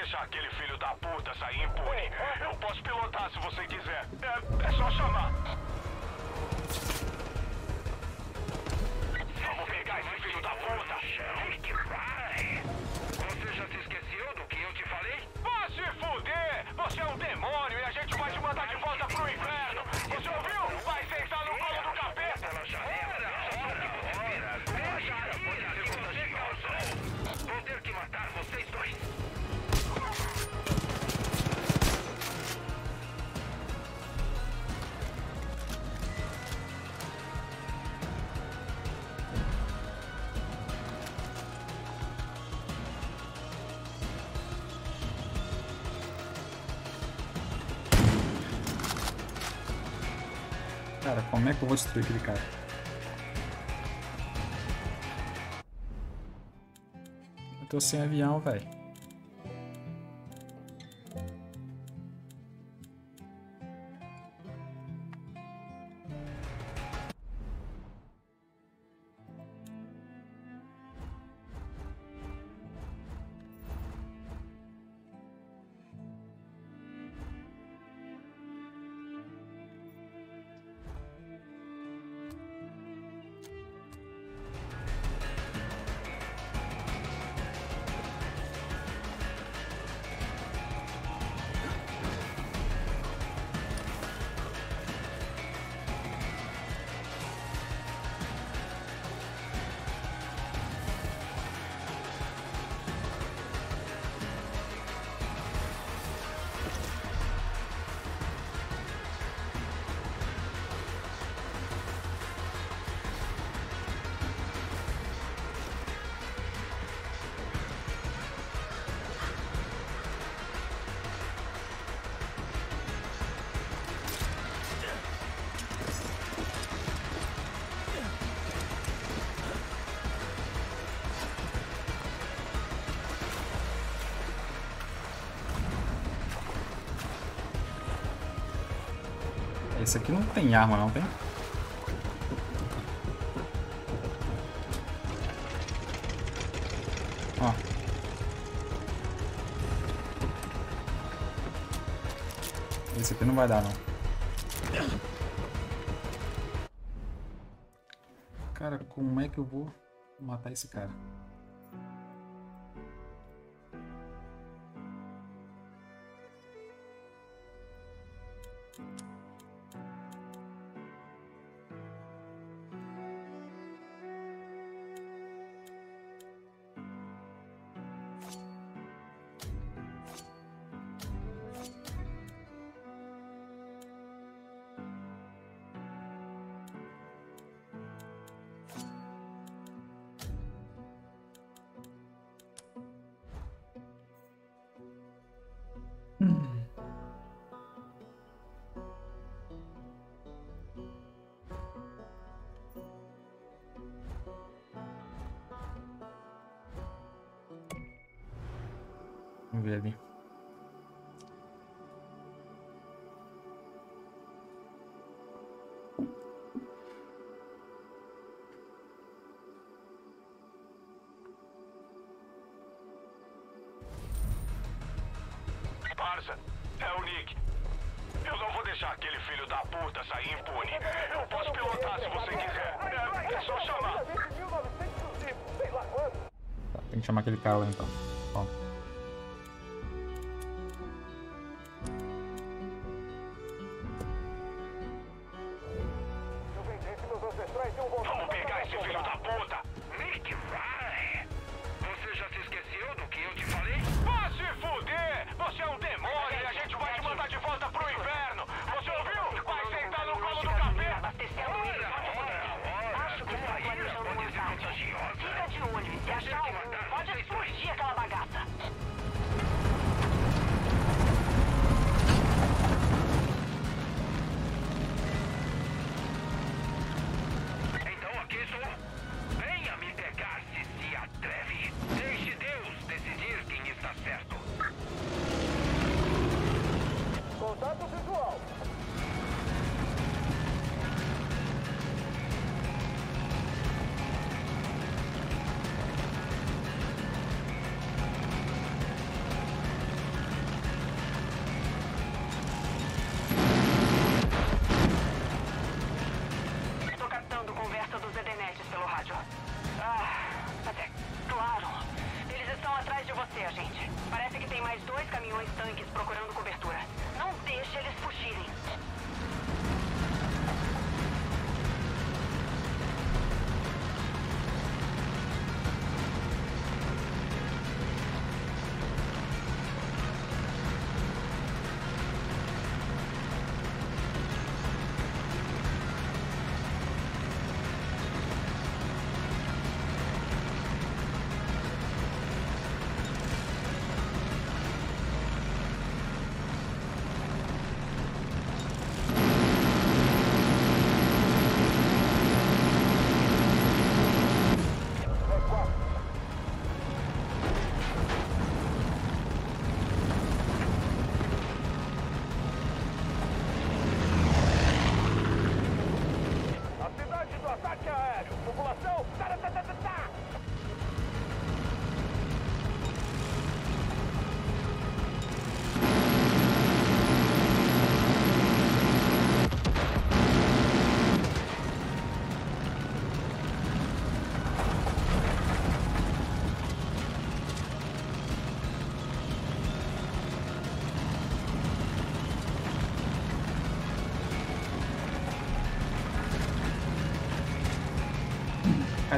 deixar aquele filho da puta sair impune. Eu posso pilotar se você quiser. É só chamar. Vamos pegar esse filho da puta. Que vai? Você já se esqueceu do que eu te falei? Vá se fuder! Você é um demônio e a gente vai te mandar de volta pro inferno! Você ouviu? Vai sentar no colo do capeta! Pela janela! Veja a ira que você causou! Vou ter que matar vocês dois! Cara, como é que eu vou destruir aquele cara? Eu tô sem avião, velho. Esse aqui não tem arma, não tem? Ó. Esse aqui não vai dar, não. Cara, como é que eu vou matar esse cara? Vamos ver ali. Parça, é o Nick. Eu não vou deixar aquele filho da puta sair impune. Eu posso pilotar se você quiser. É só chamar. Tá, tem que chamar aquele cara lá então. Ó. Vamos pegar esse filho da puta. Nick, vai! Você já se esqueceu do que eu te falei? Vá se fuder! Você é um demônio e a gente vai te mandar de volta pro inferno! Você ouviu? Vai sentar no colo do capeta! Abastecendo ele. Acho que está planejando uma ataque. Fica de olho e se achar um, pode explodir aquela bagaça.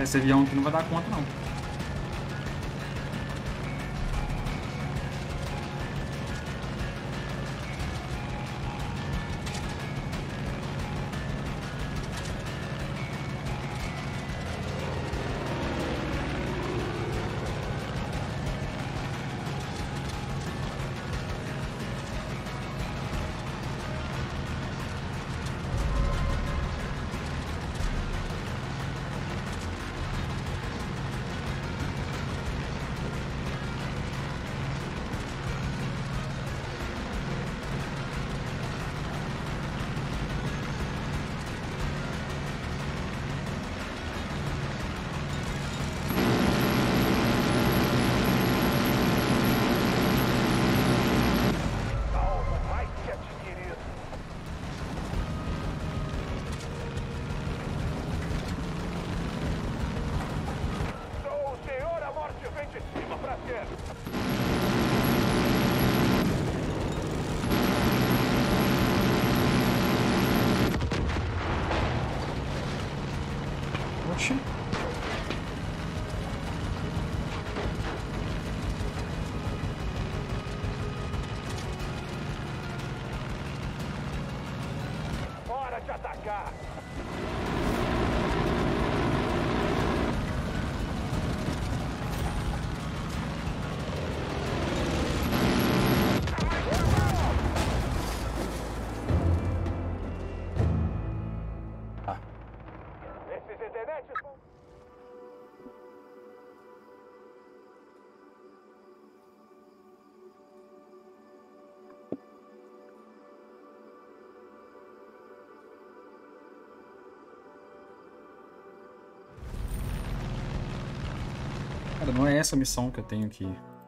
Cara, esse avião aqui não vai dar conta, não. Oxi. Hora de atacar! Esses edenetes vão... Cara, não é essa a missão que eu tenho aqui.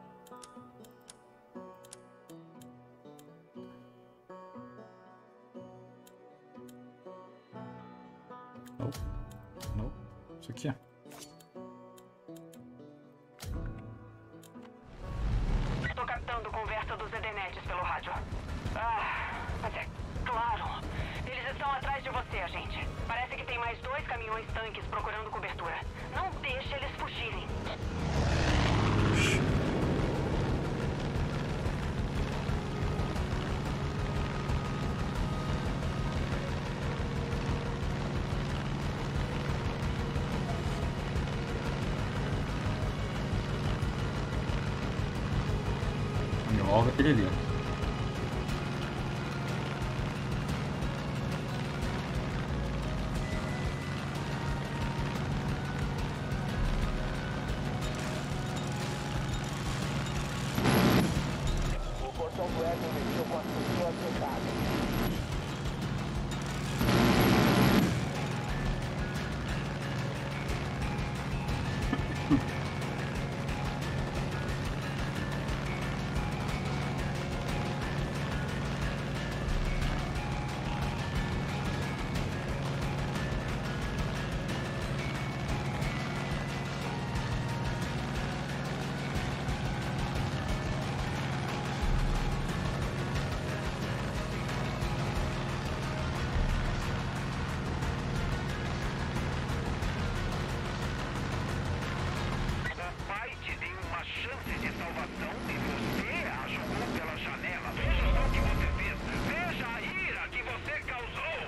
Não. Não. Isso aqui, ó. Estou captando conversa dos Edenetes pelo rádio. Ah, mas é claro. Eles estão atrás de você, agente. Parece que tem mais 2 caminhões-tanques procurando cobertura. Não deixe eles fugirem. Logo aquele ali, ó. O portão do Edson mexeu com as pessoas sentadas. O pai te deu uma chance de salvação e você a jogou pela janela. Veja só o que você fez. Veja a ira que você causou.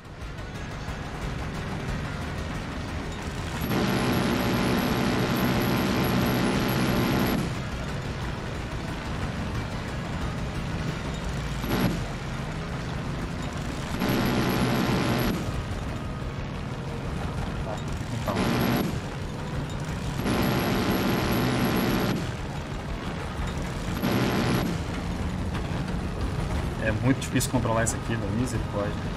Então. É muito difícil controlar isso aqui, velho. Misericórdia.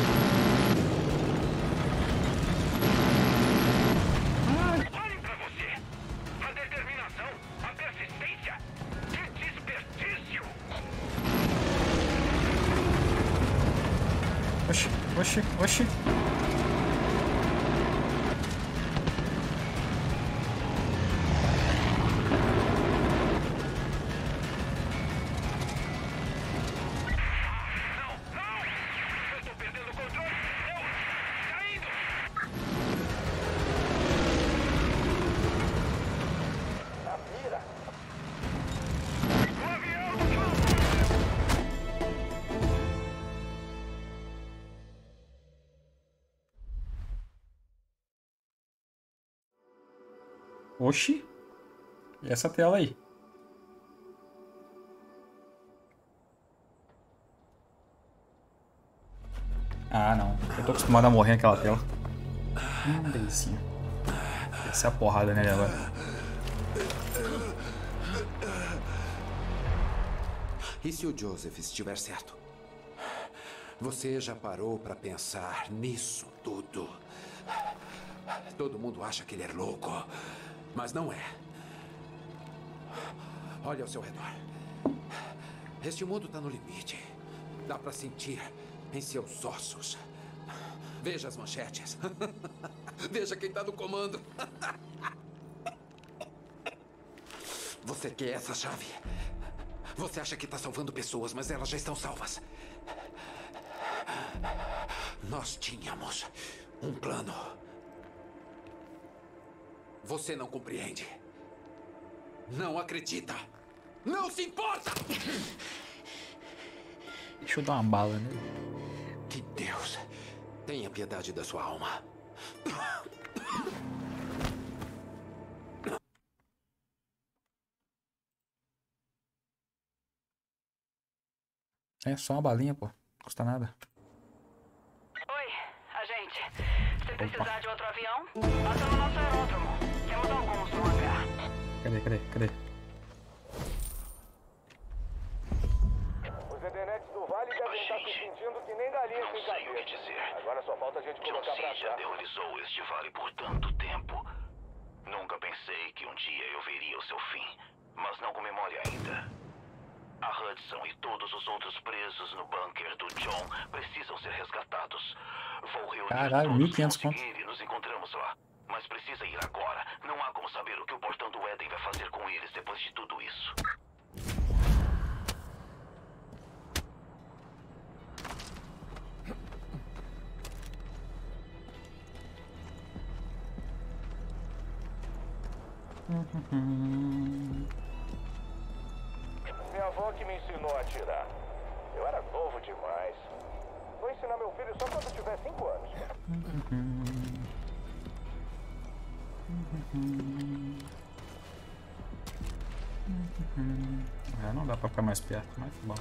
Olhem pra você. Oxi, oxi. Oxi. E essa tela aí? Ah, não. Eu tô acostumado a morrer naquela tela. Delicinha. Essa é a porrada nele agora. E se o Joseph estiver certo? Você já parou para pensar nisso tudo? Todo mundo acha que ele é louco, mas não é. Olha ao seu redor. Este mundo está no limite. Dá para sentir em seus ossos. Veja as manchetes. Veja quem está no comando. Você quer essa chave? Você acha que está salvando pessoas, mas elas já estão salvas. Nós tínhamos um plano. Você não compreende. Não acredita. Não se importa! Deixa eu dar uma bala nele. Que Deus tenha piedade da sua alma. É só uma balinha, pô. Não custa nada. Oi, agente. Se precisar de outro avião, passa no nosso aeródromo. Temos alguns no hangar. Cadê? Os Edenetes do Vale devem estar se sentindo que nem galinha sem cabeça. Não sei o que dizer. Agora só falta a gente John colocar pra C. já cá. aterrorizou este vale por tanto tempo. Nunca pensei que um dia eu veria o seu fim, mas não comemore ainda. A Hudson e todos os outros presos no bunker do John precisam ser resgatados. Vou reunir Caralho, todos 1.500 que conto. conseguir e nos encontramos lá. Mas precisa ir agora. Não há como saber o que o portão do Éden vai fazer com eles depois de tudo isso. Minha avó que me ensinou a atirar. Eu era novo demais. Vou ensinar meu filho só quando tiver 5 anos. É, não dá pra ficar mais perto, mas bom.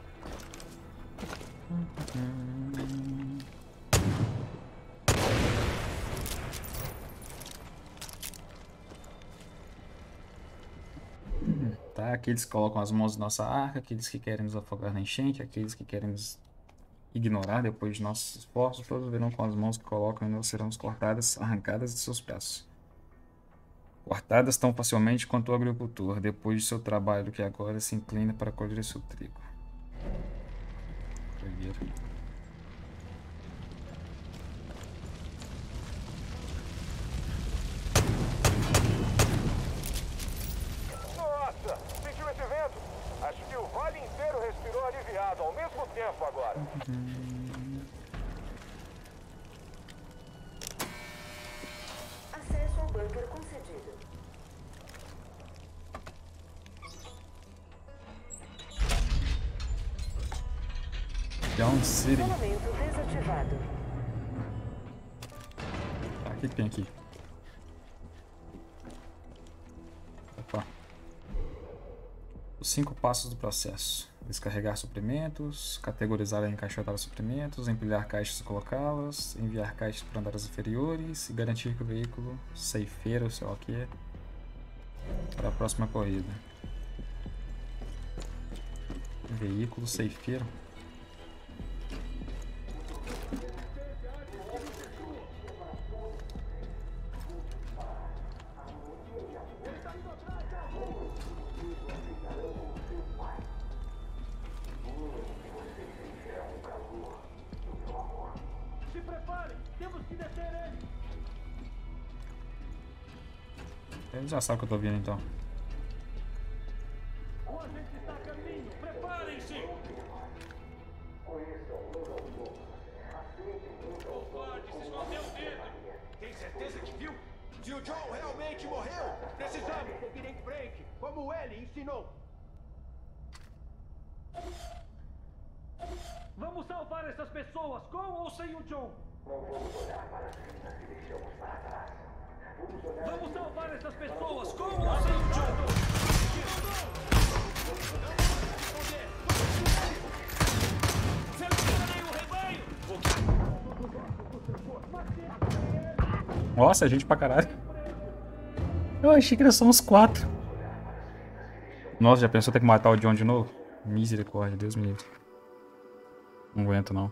Tá, aqueles que colocam as mãos na nossa arca, aqueles que querem nos afogar na enchente, aqueles que querem nos ignorar depois de nossos esforços, todos verão com as mãos que colocam e nós seremos cortadas, arrancadas de seus braços. Cortadas tão facilmente quanto o agricultor, depois de seu trabalho que agora se inclina para colher seu trigo. Doideira. Nossa, sentiu esse vento? Acho que o vale inteiro respirou aliviado ao mesmo tempo agora. Acesso ao bunker concedido. Down City. Isolamento desativado. Tá, o que tem aqui? Opa. Os 5 passos do processo. Descarregar suprimentos, categorizar e encaixotar suprimentos, empilhar caixas e colocá-las, enviar caixas para andares inferiores e garantir que o veículo ceifeiro, sei lá o que é, para a próxima corrida. Veículo ceifeiro. Se preparem! Temos que deter ele! Ele já sabe que eu tô vindo então. O agente está a caminho! Preparem-se! Covarde, se escondeu dentro! Tem certeza que viu? Se o John realmente morreu, precisamos seguir em frente, como ele ensinou. Vamos salvar essas pessoas, com ou sem o John? Vamos salvar essas pessoas, com ou sem o John? Selecionei o rebanho! Nossa, é gente pra caralho. Eu achei que era só uns 4. Nossa, já pensou ter que matar o John de novo? Misericórdia, Deus me livre. Não aguento, não.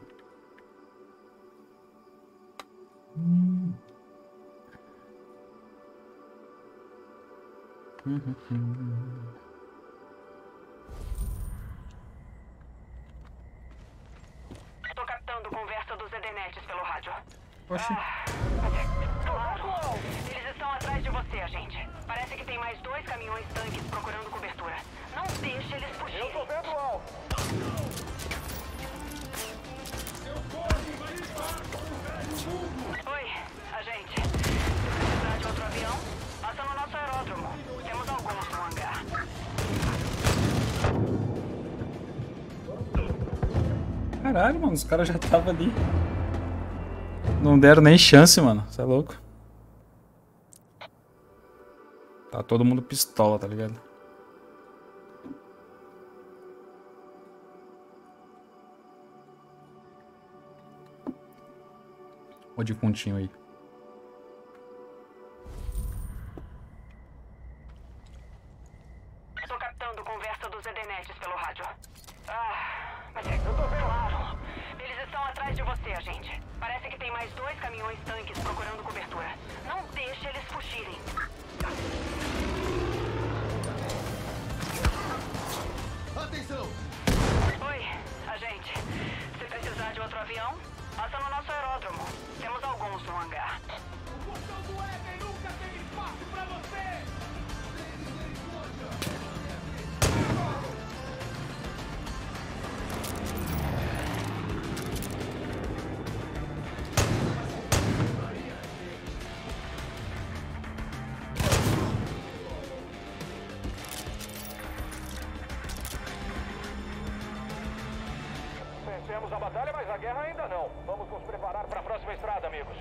Tô captando conversa dos Edenetes pelo rádio. Oxi. Claro! Eles estão atrás de você, agente. Parece que tem mais 2 caminhões tanques procurando cobertura. Não deixe eles fugirem. Eu tô vendo algo. Oi, agente. Se precisar de outro avião, passa no nosso aeródromo. Temos alguns no hangar. Caralho, mano, os caras já estavam ali. Não deram nem chance, mano. Você é louco? Tá todo mundo pistola, tá ligado? O de pontinho aí. Tô captando conversa dos Edenetes pelo rádio. Mas é claro. Eles estão atrás de você, agente. Parece que tem mais 2 caminhões tanques procurando cobertura. Não deixe eles fugirem. Atenção! Oi, agente. Se precisar de outro avião, passa no nosso aeródromo. Temos alguns no hangar. O botão do Éden nunca tem espaço pra você! Vencemos a batalha, mas a guerra ainda não. Vamos nos preparar para a próxima estrada, amigos.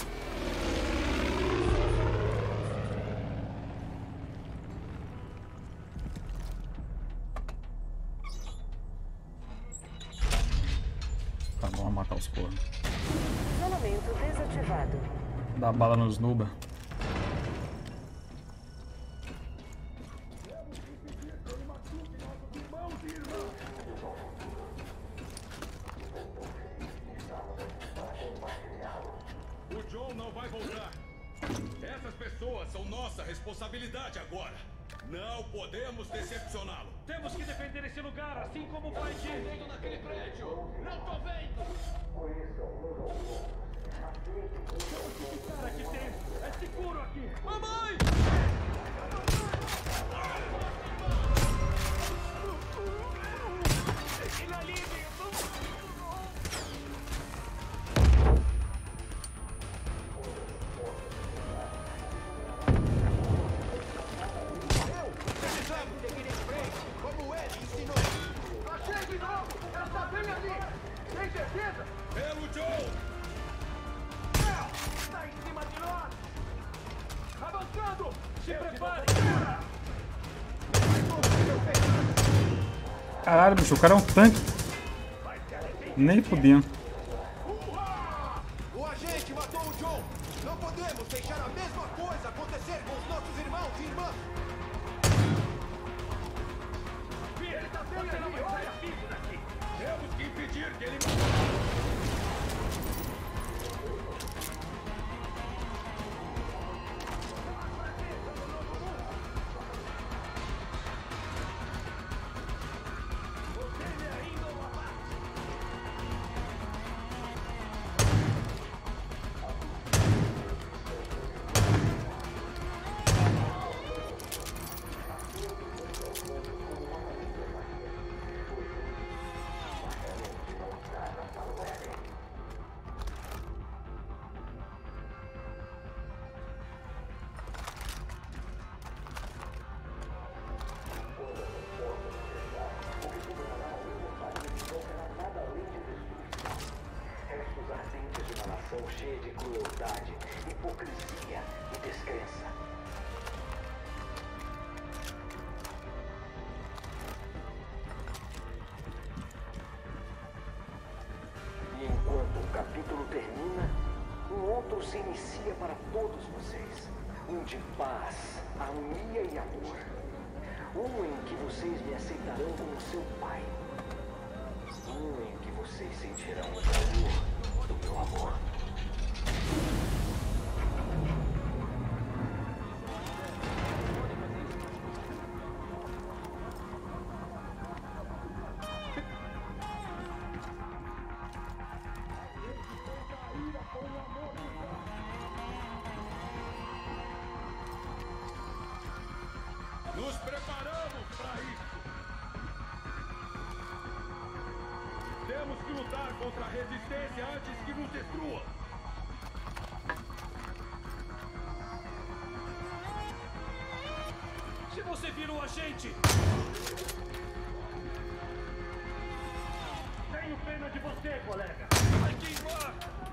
Tá bom, vamos matar os cornos. Isolamento desativado. Dá bala nos nuba. O John não vai voltar. Essas pessoas são nossa responsabilidade agora. Não podemos decepcioná-lo. Temos que defender esse lugar, assim como o pai disse. Naquele prédio. Não tô vendo. Temos que ficar aqui dentro. É seguro aqui. Mamãe! Ele ali, como ele ensinou. Achei de novo! Ela tá bem ali! Tem certeza? Pelo Joe! Está em cima de nós! Avançando! Se prepare! Caralho, bicho, o cara é um tanque. Nem fudendo. O agente matou o John! Não podemos deixar a mesma coisa acontecer com os nossos irmãos e irmãs! Ele tá bem ali! Olha! Temos que impedir que ele... todos vocês. Um de paz, harmonia e amor. Um em que vocês me aceitarão como seu pai. Um em que vocês sentirão o calor do meu amor. Nos preparamos para isso! Temos que lutar contra a resistência antes que nos destrua! Se você vira o agente! Tenho pena de você, colega! Vai queimar!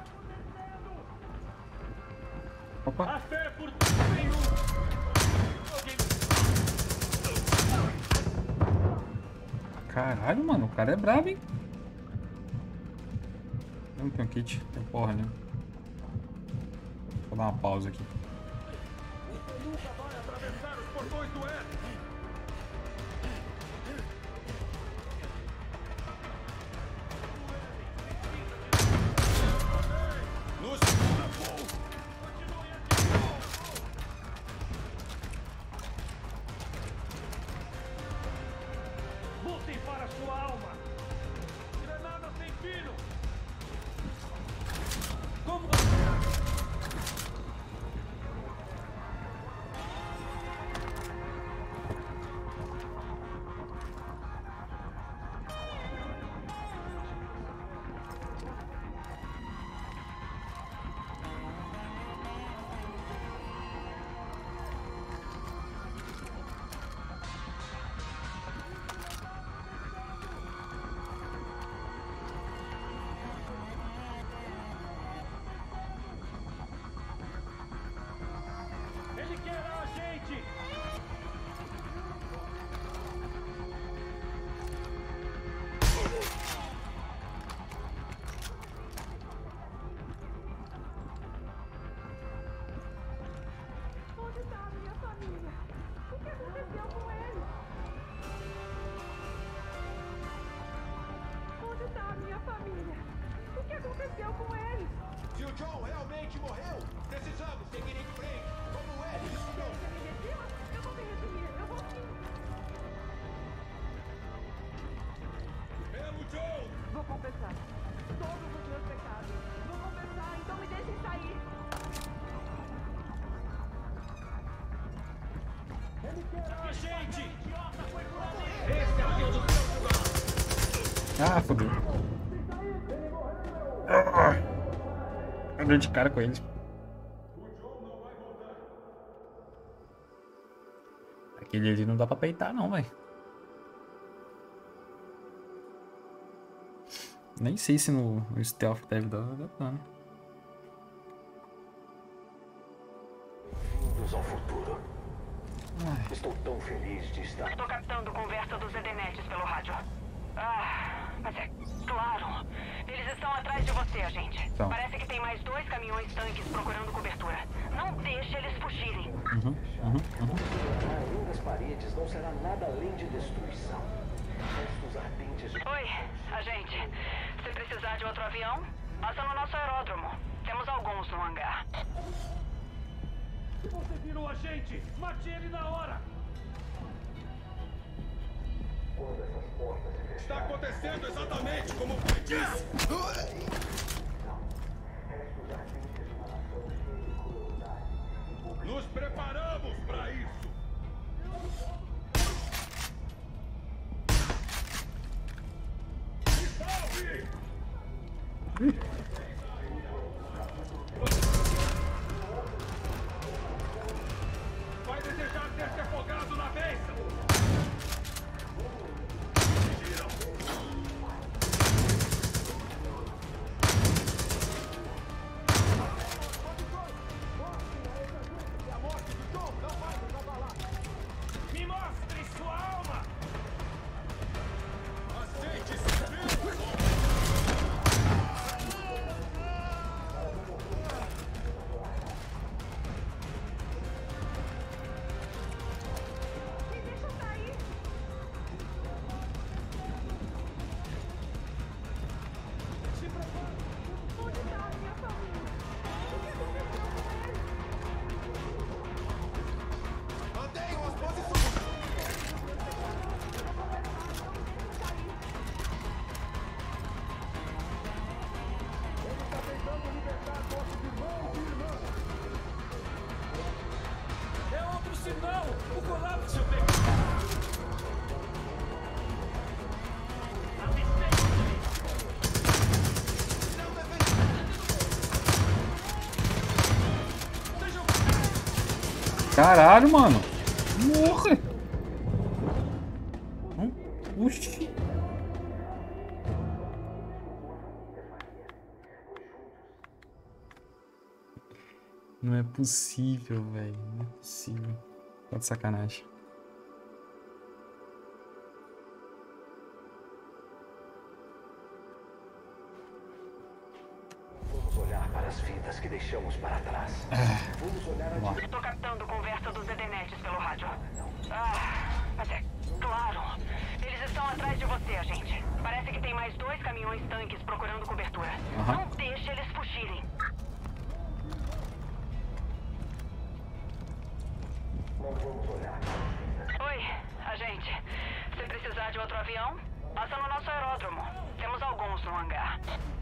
Opa. A fé por nenhum! Caralho, mano, o cara é brabo, hein? Eu não tenho kit, não tem porra, né? Vou dar uma pausa aqui. Você nunca vai atravessar os portões do Éden! Nos travou! Continue aqui! Lutem para sua alma! Granada sem fino! Como você... Ele quer a gente! Onde está a minha família? O que aconteceu com eles? Onde está a minha família? O que aconteceu com eles? Se o John realmente morreu, precisamos seguir em frente, como ele ensinou. Você me redima? Eu vou me redimir. Eu vou sim. Pelo John! Vou confessar todos os meus pecados. Vou confessar, então me deixem sair. A gente! Esse é o do seu lugar! Ah, fodeu. Eu dei de cara com eles. Aquele ali não dá pra peitar não, velho. Nem sei se no stealth deve dar dano. Bem-vindos ao futuro. Estou tão feliz de estar... Estou captando conversa dos Edenetes pelo rádio. Mas é claro. Eles estão atrás de você, agente. Então. Parece que tem mais 2 caminhões-tanques procurando cobertura. Não deixe eles fugirem. Além das paredes, não será nada além de destruição. Restos ardentes de... Oi, agente. Se precisar de outro avião, passa no nosso aeródromo. Temos alguns no hangar. Se você vira o agente, mate ele na hora! Está acontecendo exatamente como o pai disse! Nos preparamos para isso! Me salve! Vai desejar ter se afogado na bênção! Me mostre sua alma! Aceite esse Caralho, mano. Morre. Oxi. Não é possível, velho. Não é possível. Tá de sacanagem. Vamos olhar para as vidas que deixamos para trás. Vamos olhar adiante. Estou captando conversa dos Edenetes pelo rádio. Mas é claro. Eles estão atrás de você, agente. Parece que tem mais 2 caminhões tanques procurando cobertura. Não deixe eles fugirem. Oi, agente. Se precisar de outro avião, passa no nosso aeródromo. Temos alguns no hangar.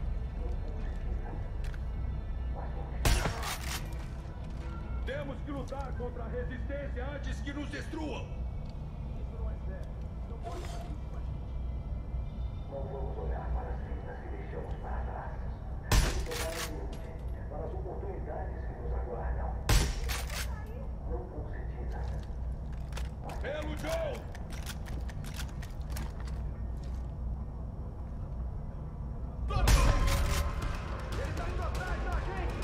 Temos que lutar contra a resistência antes que nos destruam. Isso não é sério. Não pode fazer isso com a gente. Não vamos olhar para as vidas que deixamos para trás. Vamos olhar adiante para as oportunidades que nos aguardam. Não concedidas. Pelo Joe! Ele tá indo atrás da gente!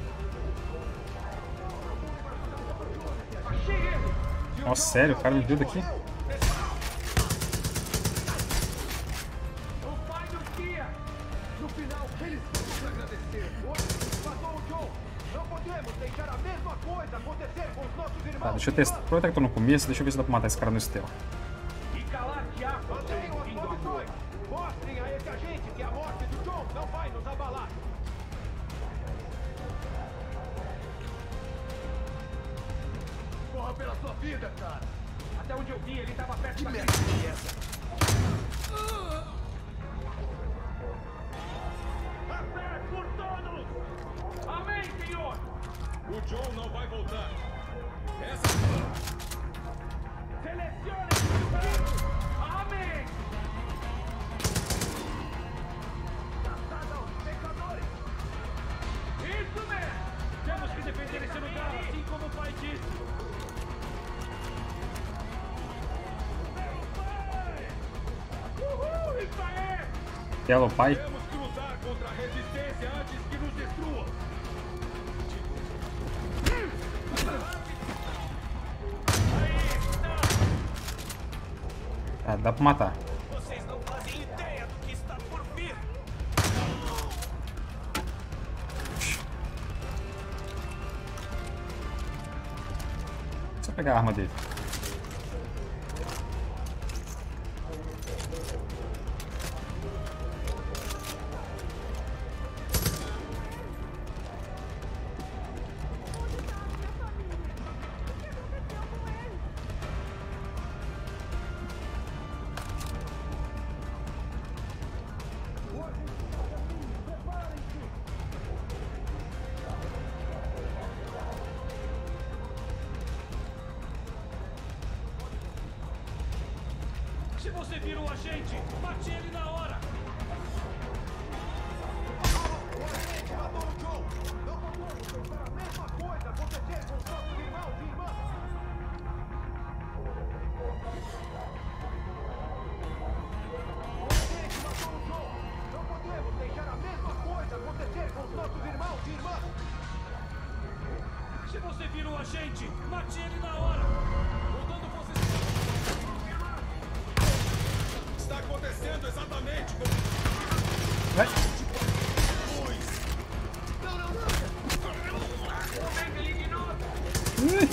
Achei ele! Nossa, sério? O cara me viu daqui? O pai do Kia! No final, eles vão nos agradecer. Matou o Joe! Não podemos deixar a mesma coisa acontecer com os nossos irmãos! Tá, deixa eu testar. Aproveitar que eu tô no começo, deixa eu ver se dá pra matar esse cara no stealth. E calar Tiago! Mantenham as posições! Mostrem a esse agente que a morte do John não vai nos abalar! Corra pela sua vida, cara! Até onde eu vi, ele tava perto da merda é essa? A fé por todos! Amém, Senhor! O John não vai voltar! Essa... Selecione o filho! Amém! Caçada aos pecadores! Isso mesmo! Temos que defender esse lugar, assim como o pai disse! Meu pai! Uhul! Isso aí! Hello, pai. Temos que lutar contra a resistência antes que nos destrua! Tá, dá pra matar. Vocês não fazem ideia do que está por vir! Deixa eu pegar a arma dele. Se você vira o agente, bate ele na hora! O agente matou o Joe! Não podemos deixar a mesma coisa acontecer com os nossos irmãos e irmãs! O agente matou o Joe! Não podemos deixar a mesma coisa acontecer com os nossos irmãos e irmãs! Se você vira o agente, mate ele na hora! Mudando posição! Está acontecendo exatamente como... Vai. Não, não, não! Omega eliminou! Ih.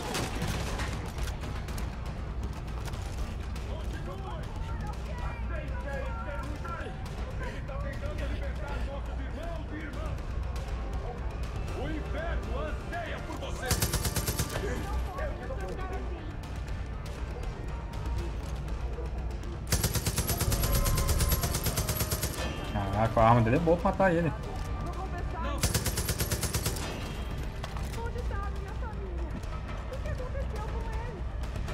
Continue! Aceite a eternidade! Ele está tentando libertar nossos irmãos e irmãs! O inferno anseia por você! Caraca, a arma dele é boa pra matar ele. Não! Onde está a minha família? O que aconteceu com eles?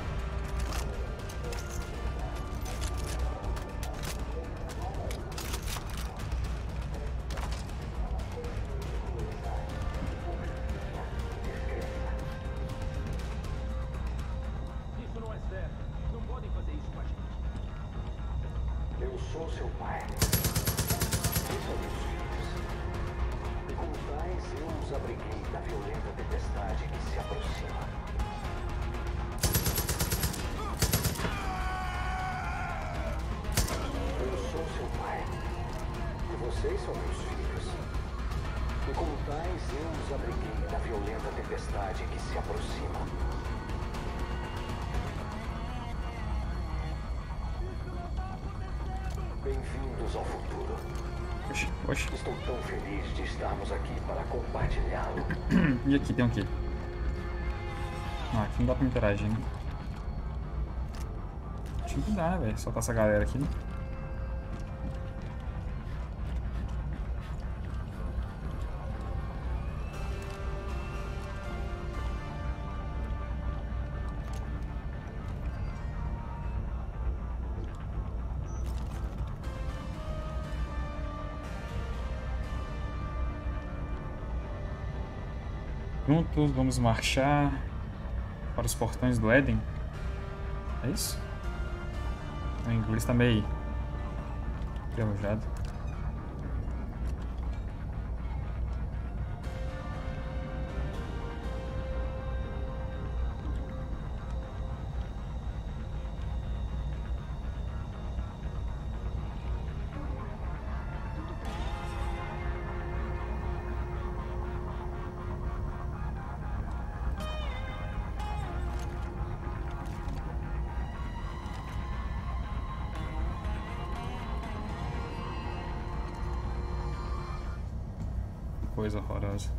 sou seu pai. Eles são meus filhos. E como tais, eu os abriguei da violenta tempestade que se aproxima. Eu sou seu pai. E vocês são meus filhos. E como tais, eu os abriguei da violenta tempestade que se aproxima. Bem-vindos ao futuro. Oxi. Estou tão feliz de estarmos aqui para compartilhá-lo. E aqui tem o quê? Ah, aqui não dá pra interagir, né? Acho que não dá, né, velho? Só tá essa galera aqui, né? Juntos, vamos marchar para os portões do Éden. É isso? O inglês tá meio enferrujado. Coisa horrorosa.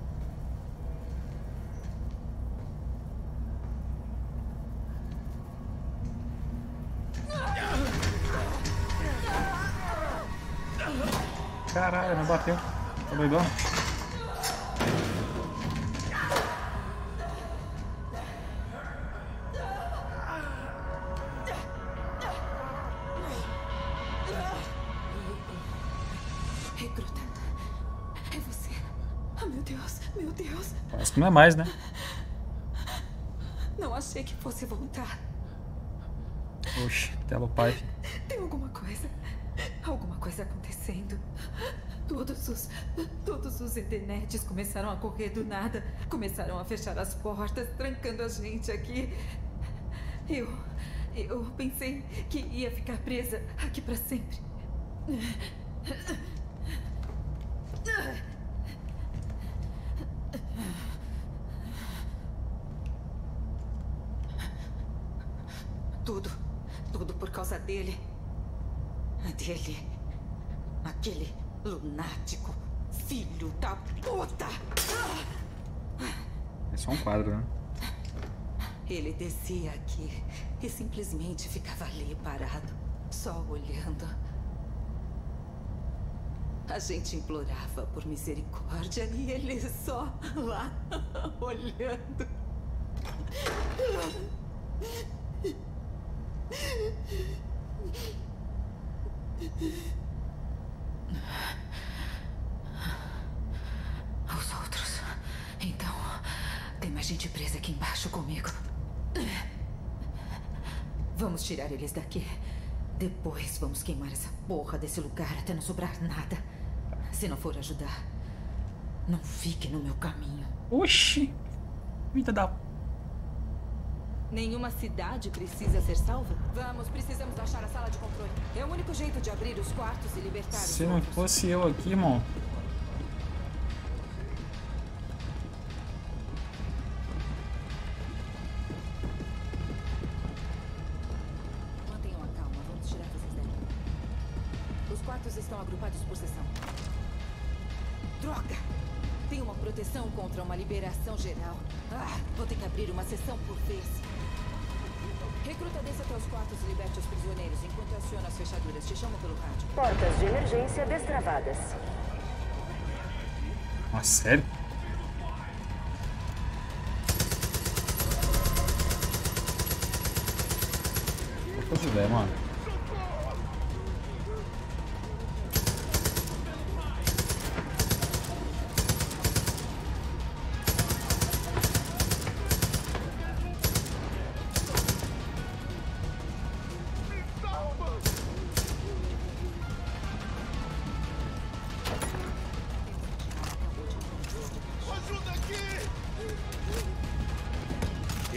Caralho, não bateu. Tá doidão? Recruta. É você. Oh, meu Deus. Meu Deus. Parece que não é mais, né? Não achei que fosse voltar. Oxi, tela o pai. Tem alguma coisa. Alguma coisa acontecendo. Todos os Edenetes começaram a correr do nada. Começaram a fechar as portas, trancando a gente aqui. Eu pensei que ia ficar presa aqui pra sempre. Tudo por causa dele. Aquele lunático filho da puta. É só um quadro, né? Ele descia aqui e simplesmente ficava ali parado, só olhando. A gente implorava por misericórdia e ele só lá olhando. Os outros. Então, tem mais gente presa aqui embaixo comigo. Vamos tirar eles daqui. Depois vamos queimar essa porra desse lugar até não sobrar nada. Se não for ajudar, não fique no meu caminho. Oxi! Vida da... Nenhuma cidade precisa ser salva? Precisamos achar a sala de controle. É o único jeito de abrir os quartos e libertar os Se não outros. fosse eu aqui, irmão. Mantenham a calma, vamos tirar vocês daqui. Os quartos estão agrupados por seção. Droga! Tem uma proteção contra uma liberação geral. Vou ter que abrir uma seção por vez. Recruta, desça até os quartos e liberte os prisioneiros enquanto eu aciono as fechaduras. Te chamo pelo rádio. Portas de emergência destravadas. Ah, sério? Vou fazer ideia, mano.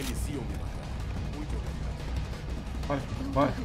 Eles iam me matar. Muito obrigado. Bora.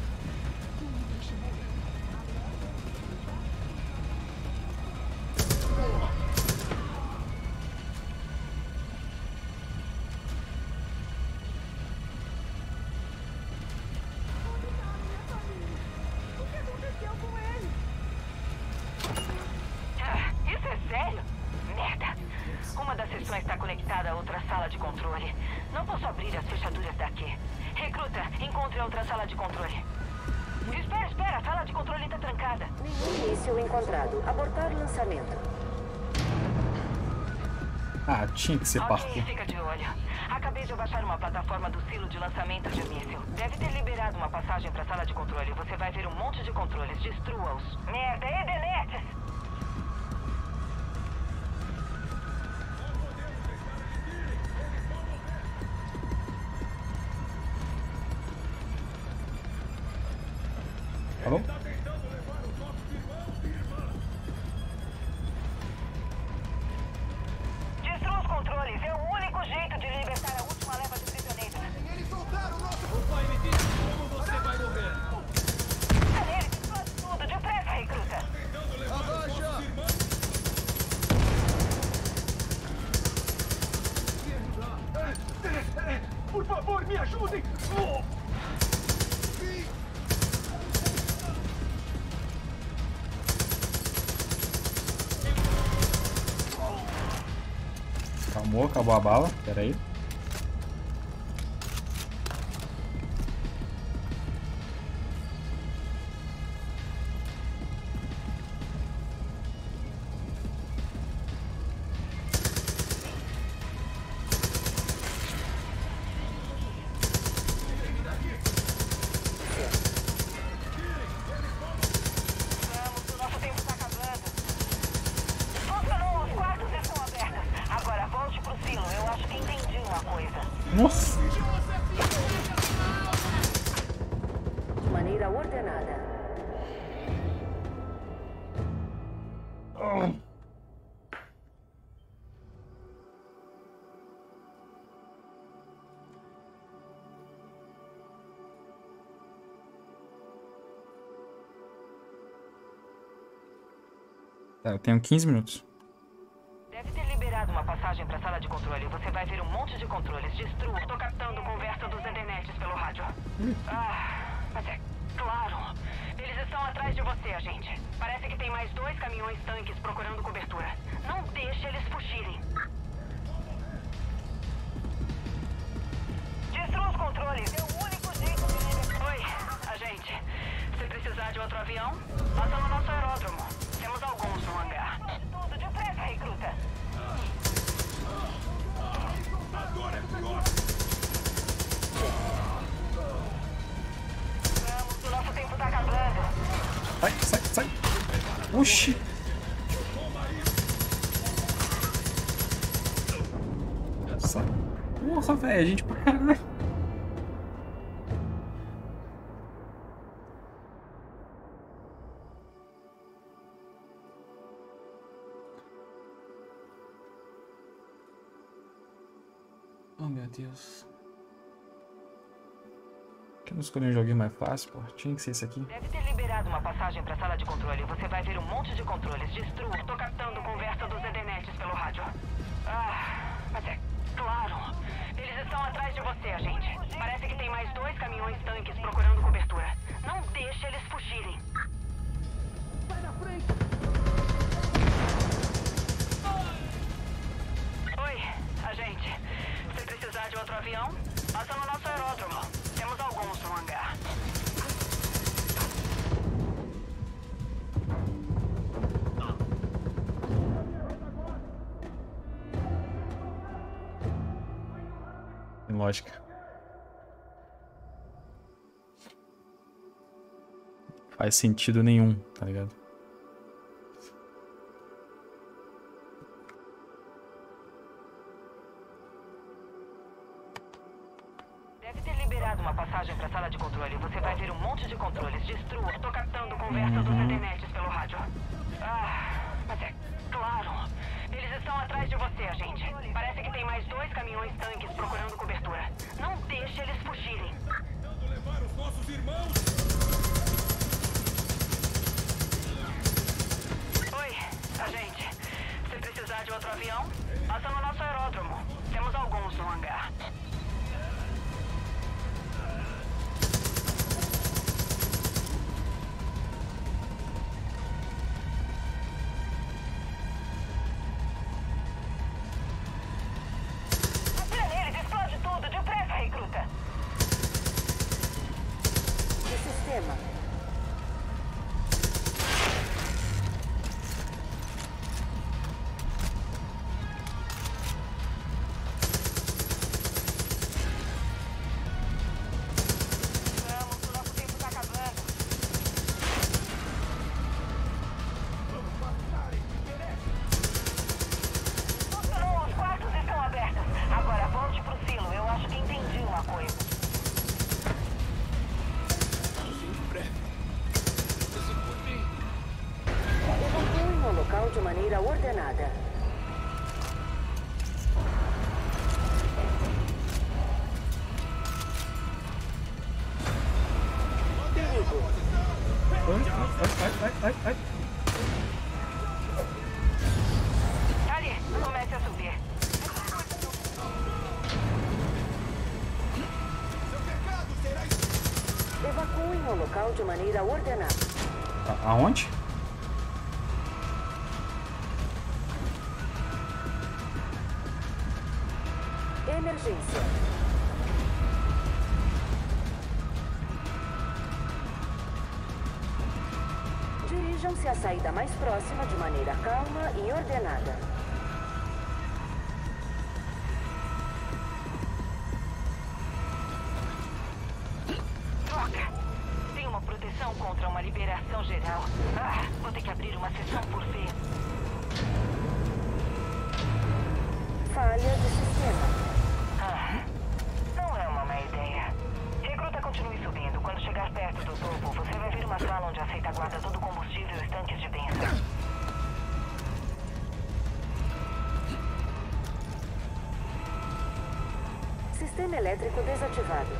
Isso é sério? Merda. Uma das seções está conectada a outra sala de controle. Não posso abrir as fechaduras daqui. Recruta, encontre a outra sala de controle. Espera. A sala de controle está trancada. Início encontrado. Abortar lançamento. Ah, tinha que ser Ok, parkour. fica de olho. Acabei de baixar uma plataforma do silo de lançamento de míssil. Deve ter liberado uma passagem para a sala de controle. Você vai ver um monte de controles. Destrua-os. Merda, Edenetes! Alô? Destrua os controles. É o único jeito de libertar a última leva de prisioneiros. Eles soltaram o nosso... O pai me disse como você vai morrer. Eles explodem tudo. Depressa, recruta. Abaixa! Por favor, me ajudem! Calmou, acabou a bala. Pera aí. Vamos, o nosso tempo está acabando. Funcionou, os quartos estão abertos. Agora volte pro silo. Eu acho que entendi uma coisa. Nossa! De maneira ordenada. Tá, eu tenho 15 minutos. Deve ter liberado uma passagem para a sala de controle. Você vai ver um monte de controles. Destrua. Tô captando conversa dos Edenetes pelo rádio. Mas é claro. Eles estão atrás de você, agente. Parece que tem mais 2 caminhões tanques procurando cobertura. Não deixe eles fugirem. Destrua os controles. É o único jeito de libertar. Oi, agente. Se precisar de outro avião, passa no nosso aeródromo. Temos alguns no hangar. Tudo depressa, recruta. Agora é pior! Vamos, o nosso tempo tá acabando. Sai! Oxi! Nossa! Porra, velho, a gente pra caralho. Oh, meu Deus. Por que eu não escolhi um joguinho mais fácil, pô? Tinha que ser esse aqui. Deve ter liberado uma passagem para a sala de controle. Você vai ver um monte de controles. Destrua. Tô captando conversa dos Edenetes pelo rádio. Mas é claro. Eles estão atrás de você, agente. Parece que tem mais 2 caminhões tanques procurando cobertura. Não deixe eles fugirem. Sai da frente! Oi, agente. Se precisar de outro avião, passa no nosso aeródromo. Temos alguns no hangar. Tem lógica. Faz sentido nenhum, tá ligado? Deve ter liberado uma passagem para a sala de controle. Você vai ver um monte de controles. Destrua. Tô captando conversa dos Edenetes pelo rádio. Mas é claro. Eles estão atrás de você, agente. Parece que tem mais 2 caminhões tanques procurando cobertura. ai. Ali, comece a subir. Evacuem o local de maneira ordenada. Aonde? Emergência. Dirijam-se à saída mais próxima de maneira calma e ordenada. Droga! Tem uma proteção contra uma liberação geral. Vou ter que abrir uma sessão por vez. Falha de sistema. Não é uma má ideia. Recruta, continue subindo. Quando chegar perto do topo, você vai ver uma sala onde a seita guarda todo o combustível e os tanques de bênção. Sistema elétrico desativado.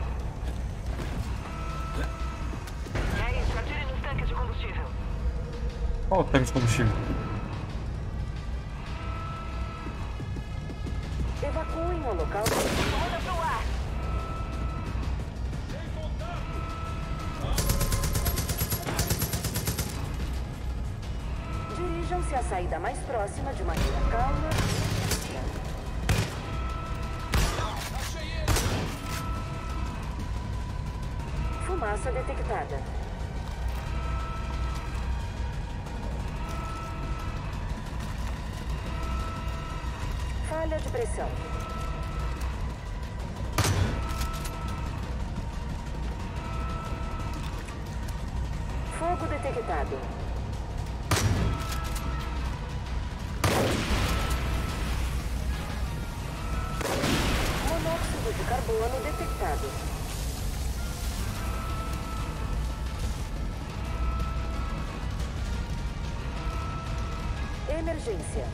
É isso, atire nos tanques de combustível. Qual o tanque de combustível? Evacuem o local. Roda pro ar. Dirijam-se à saída mais próxima de maneira calma. Fumaça detectada. Falha de pressão. Fogo detectado. Monóxido de carbono detectado. Emergência.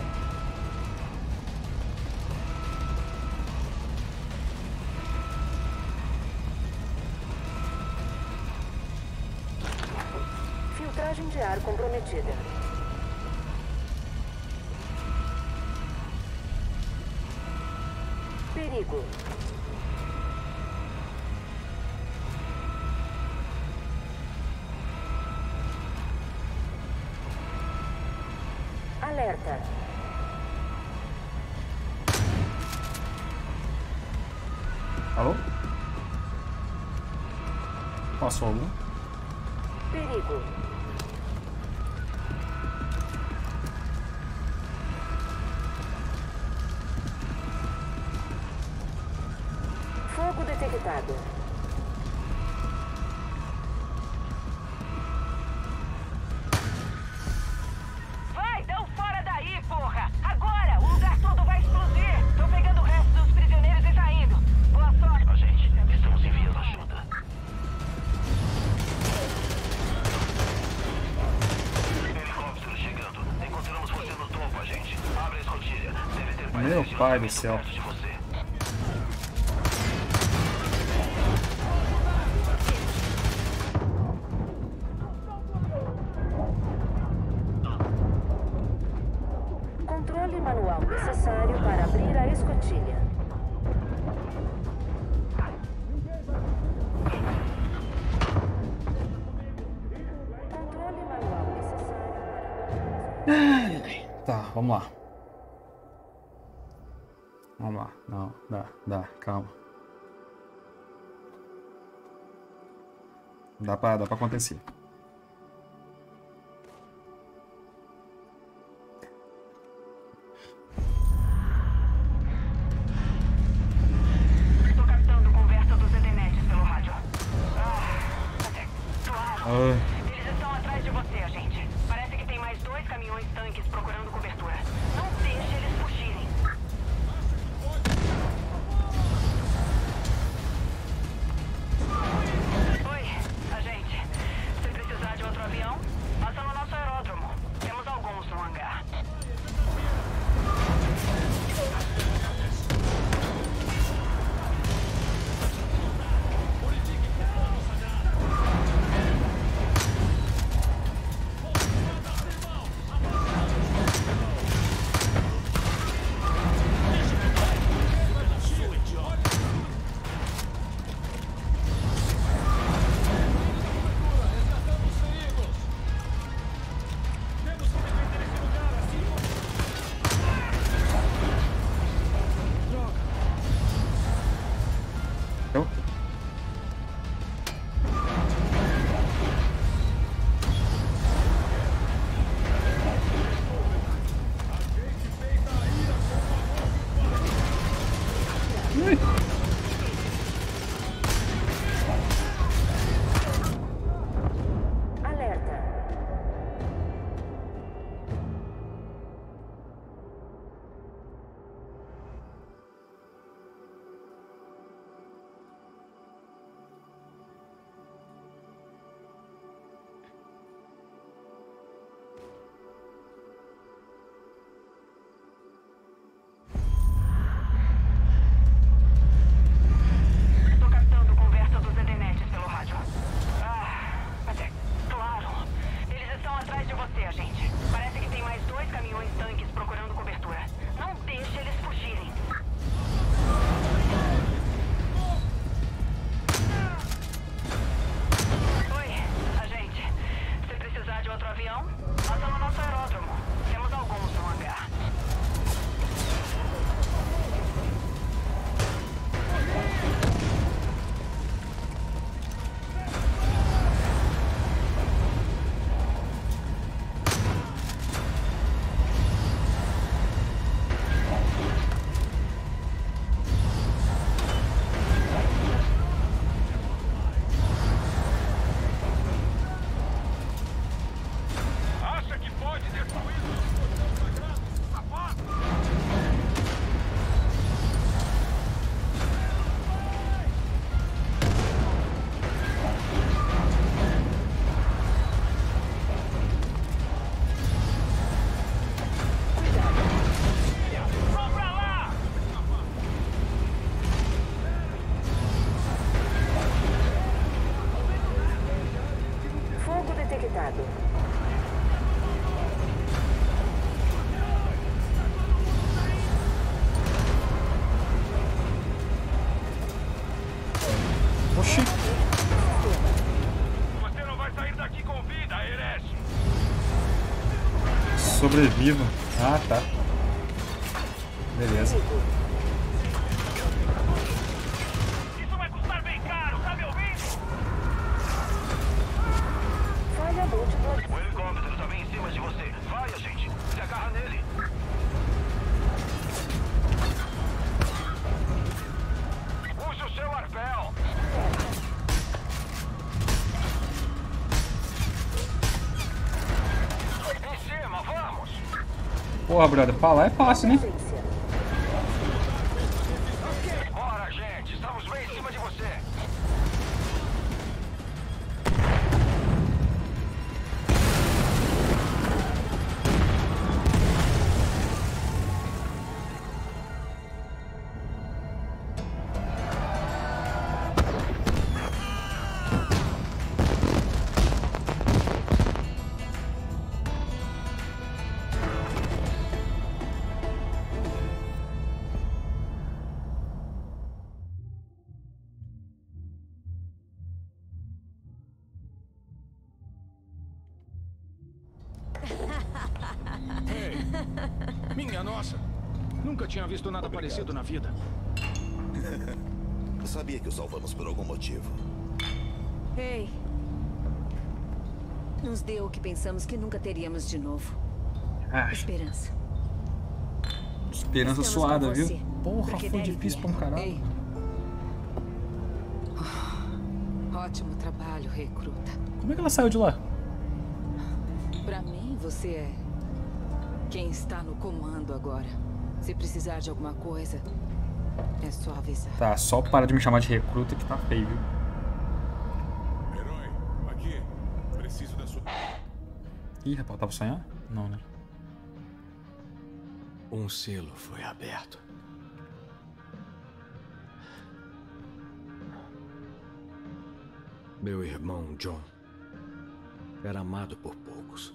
Filtragem de ar comprometida. Perigo. Alerta. Alô? Passou algum? Perigo. Fogo detectado. Vai, dão fora daí, porra! Agora! O lugar todo vai explodir! Tô pegando o resto dos prisioneiros e saindo! Boa sorte! Agente, estamos enviando ajuda. Helicóptero chegando. Encontramos você no topo, agente. Abre a escotilha. Deve ter mais Meu gente pai do céu. perto de você. Controle manual necessário para abrir a escotilha. Controle manual necessário para... Tá, vamos lá. Vamos lá. Não, dá, calma. Dá pra acontecer. Tô captando conversa dos Edenetes pelo rádio. Claro. Eles estão atrás de você, agente. Parece que tem mais 2 caminhões tanques procurando cobertura. Não deixe eles fugirem. Oi, agente. Se precisar de outro avião, passa no nosso aeródromo. Temos alguns no hangar. Alerta. Tô captando conversa dos Edenetes pelo rádio. Ah, mas é claro. Eles estão atrás de você, agente. Parece que tem mais 2 caminhões tanques procurando cobertura. Não deixe eles fugirem. Oi, agente. Se precisar de outro avião, passa no nosso aeródromo. Temos alguns no hangar. Acha que pode destruir os sagrados, safado? Vão pra lá! Fogo detectado. Oxi. Você não vai sair daqui com vida, Herege! Sobreviva. Ah, tá. Beleza. Isso vai custar bem caro, tá me ouvindo? Falha múltipla. O helicóptero tá bem em cima de você. Vai, gente. Se agarra nele. Use o seu arpel. Em cima, vamos. Porra, brother, pra lá é fácil, né? Emergência. Bora, gente. Estamos bem em cima de você. Minha nossa! Nunca tinha visto nada parecido na vida. Sabia que o salvamos por algum motivo. Ei. Nos deu o que pensamos que nunca teríamos de novo. Ah, Esperança. esperança Estamos suada, com viu? você, Porra, porque foi daí difícil pra vier. um caralho. Ei. Ótimo trabalho, recruta. Como é que ela saiu de lá? Pra mim, você é quem está no comando agora. Se precisar de alguma coisa, é só avisar. Tá, só para de me chamar de recruta que tá feio, viu? Herói, aqui. Preciso da sua... Ih, rapaz, tava sonhando? Não, né? Um selo foi aberto. Meu irmão John era amado por poucos,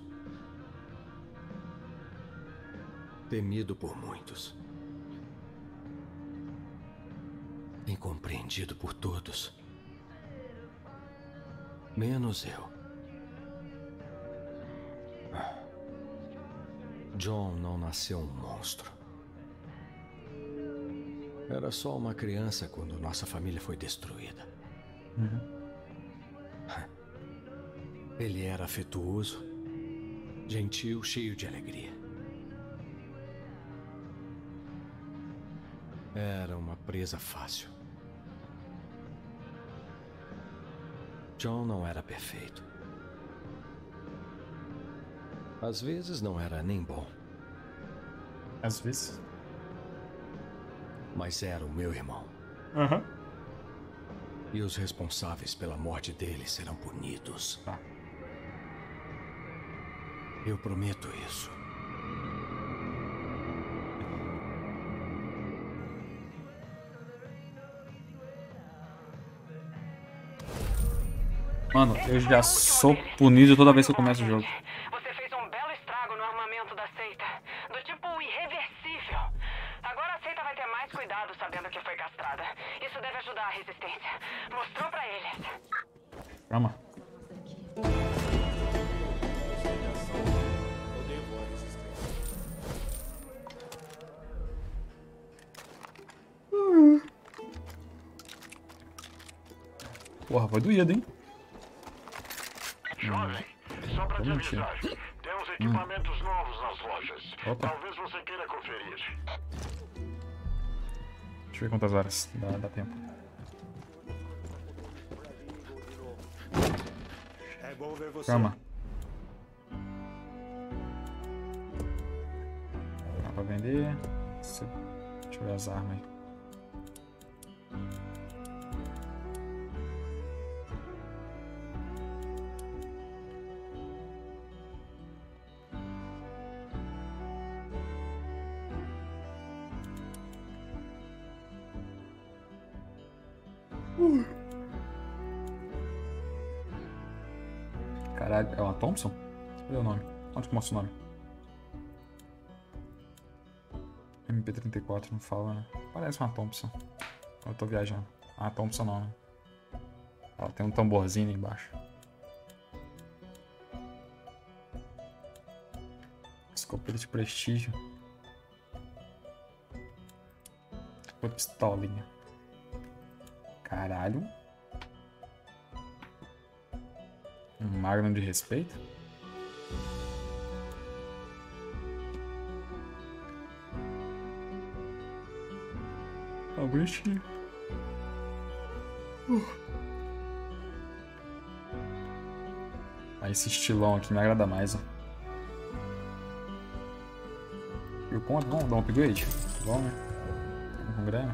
temido por muitos, incompreendido por todos, menos eu. John não nasceu um monstro. Era só uma criança quando nossa família foi destruída. Ele era afetuoso, gentil, cheio de alegria. Era uma presa fácil. John não era perfeito. Às vezes não era nem bom. Às vezes. Mas era o meu irmão. Aham. E os responsáveis pela morte dele serão punidos. Tá. Eu prometo isso. Mano, eu já sou punido toda vez que eu começo o jogo. Você fez um belo estrago no armamento da seita. Do tipo irreversível. Agora a seita vai ter mais cuidado sabendo que foi castrada. Isso deve ajudar a resistência. Mostrou pra eles. Calma. Porra, foi doído, hein? Jovem, só pra te mentira. avisar, temos equipamentos novos nas lojas. Opa. Talvez você queira conferir. Deixa eu ver quantas horas dá tempo. É bom ver você. Calma. Dá pra vender. Deixa eu ver as armas aí. Caralho, é uma Thompson? Cadê o nome? Onde que mostra o nome? MP34 não fala, né? Parece uma Thompson. Eu tô viajando. Ah, Thompson não, né? Ela tem um tamborzinho ali embaixo. Escopeta de prestígio. Uma pistolinha. Caralho. Um Magnum de respeito? Tá bonitinho. Esse estilão aqui me agrada mais, ó. E o ponto, vamos dar um upgrade? Vamos, né? Vamos com grana.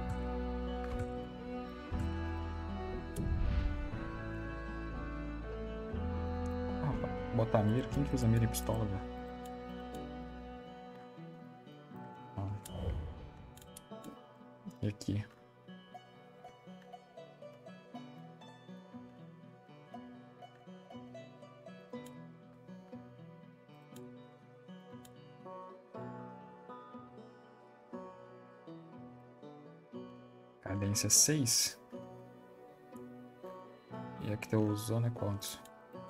Botar a mira. Quem que usa mira em pistola, velho? E aqui? Cadência 6. E aqui tô usando é quantos?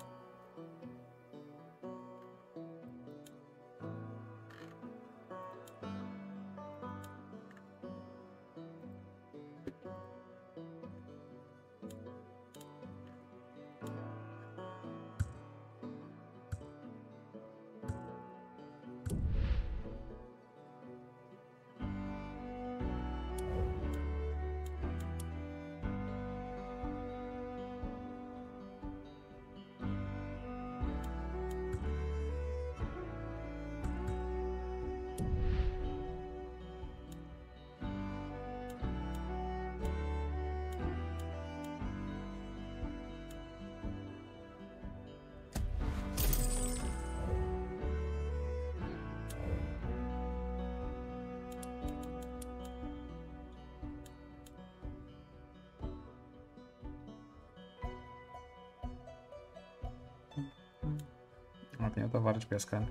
Ah, tem outra vara de pescar.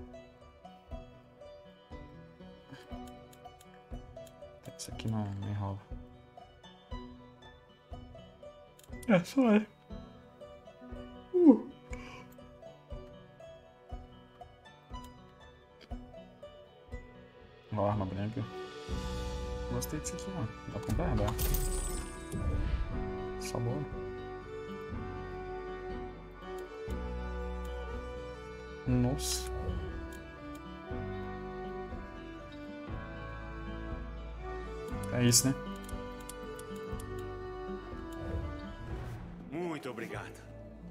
Isso aqui não enrola. É só é. Ó, arma branca. Gostei disso aqui, ó. Dá pra comprar? Dá. Só boa. Nossa. É isso, né? Muito obrigado.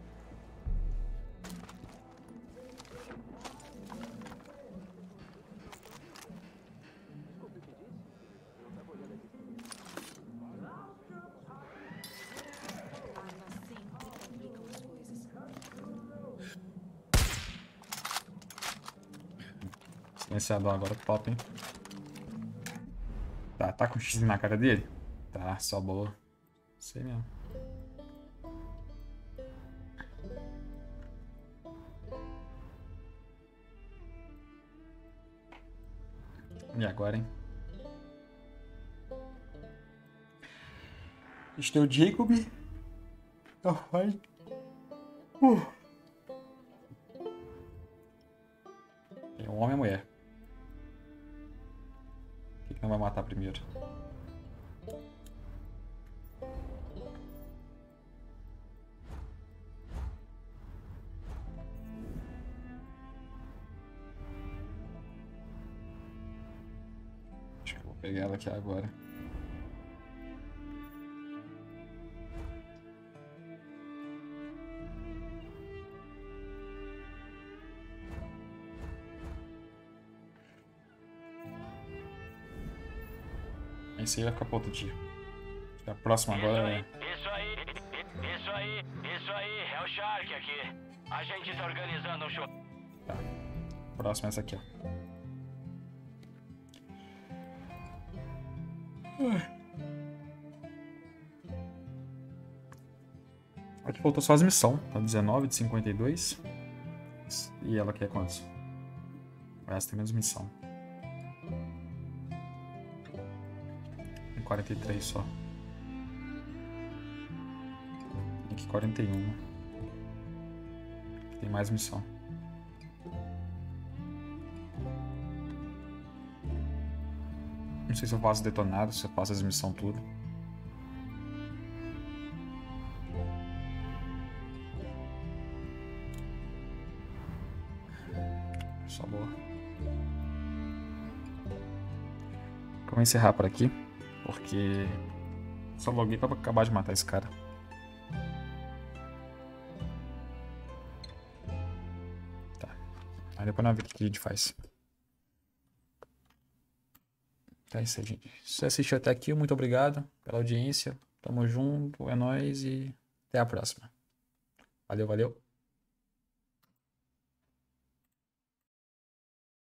Silenciador agora, top, hein? Tá com X na cara dele? Tá, só boa. Sei mesmo. E agora, hein? Este é o Jacob. Vai. Tem um homem e uma mulher. O que não vai matar primeiro? Acho que eu vou pegar ela aqui agora. Esse aí vai ficar para outro dia. A próxima agora é... Isso aí, é o Shark aqui. A gente tá organizando um show. Tá. Próxima é essa aqui, ó. Aqui faltou só as missões. Tá 19 de 52. E ela quer quantos? Essa tem menos missão. 43 só. Aqui 41. Tem mais missão. Não sei se eu faço detonado, se eu faço as missões tudo. Só boa. Vou encerrar por aqui. Porque só loguei pra acabar de matar esse cara. Tá. Aí depois nós vemos o que a gente faz. Tá isso aí, gente. Se você assistiu até aqui, muito obrigado pela audiência. Tamo junto, é nóis e até a próxima. Valeu, valeu.